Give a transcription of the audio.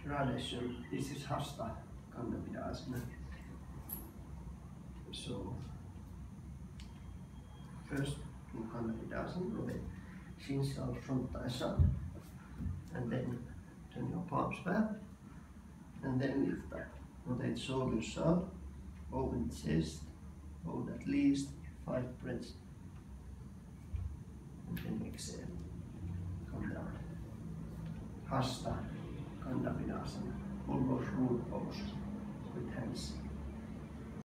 Radheshwar. This is Hasta Kandapidasana. So first do Kandapidasana, rotate shins out, front thighs up, and then turn your palms back, and then lift up. Rotate shoulders up, open chest, hold at least 5 breaths, and then exhale, come down. Hasta Kandapidasana, almost root pose with hands